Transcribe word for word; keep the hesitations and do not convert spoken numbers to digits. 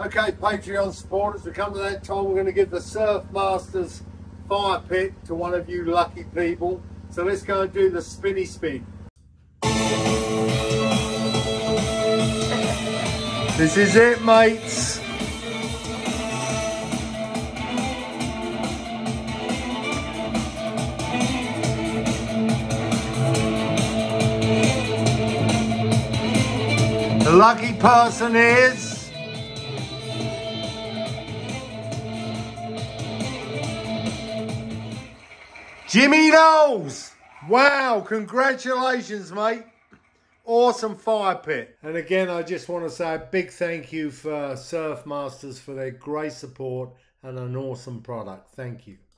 Okay, Patreon supporters, we come to that time. We're going to give the Surf Masters fire pit to one of you lucky people. So let's go and do the spinny spin. This is it, mates. The lucky person is Jimmy Knowles. Wow, congratulations, mate. Awesome fire pit. And again, I just want to say a big thank you for Surf Masters for their great support and an awesome product. Thank you.